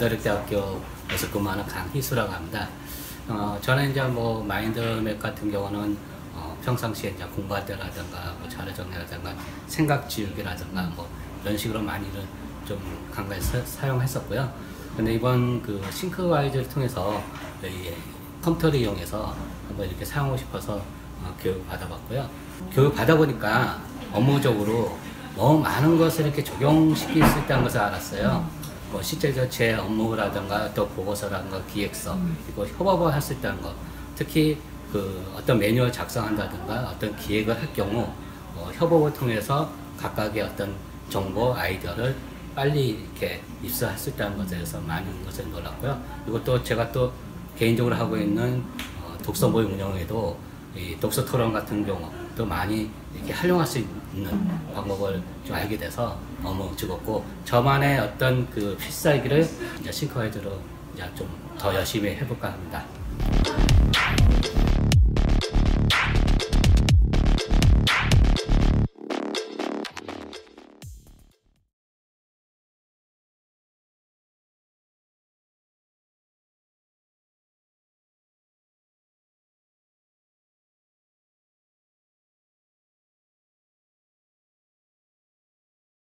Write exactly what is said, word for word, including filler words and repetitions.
가톨릭대학교에서 근무하는 강희수라고 합니다. 어, 저는 이제 뭐 마인드맵 같은 경우는 어, 평상시에 이제 공부할 때라든가 뭐 자료 정리라든가 생각 지우기라든가 뭐 이런 식으로 많이들 좀 간간히 사용했었고요. 근데 이번 그 싱크와이즈를 통해서 이 컴퓨터를 이용해서 한번 이렇게 사용하고 싶어서 어, 교육을 받아봤고요. 교육 받아보니까 업무적으로 너무 많은 것을 이렇게 적용시킬 수 있다는 것을 알았어요. 뭐 실제로 제 업무라든가 또 보고서라든가 기획서 그리고 협업을 할 수 있다는 것, 특히 그 어떤 매뉴얼 작성한다든가 어떤 기획을 할 경우 어, 협업을 통해서 각각의 어떤 정보 아이디어를 빨리 이렇게 입수할 수 있다는 것에 대해서 많은 것을 놀랐고요. 그리고 또 제가 또 개인적으로 하고 있는 어, 독서 모임 운영에도 이 독서 토론 같은 경우 또 많이 이렇게 활용할 수 있는 방법을 좀 알게 돼서 너무 즐겁고, 저만의 어떤 그 필살기를 이제 싱크와이즈로 이제 좀 더 열심히 해볼까 합니다.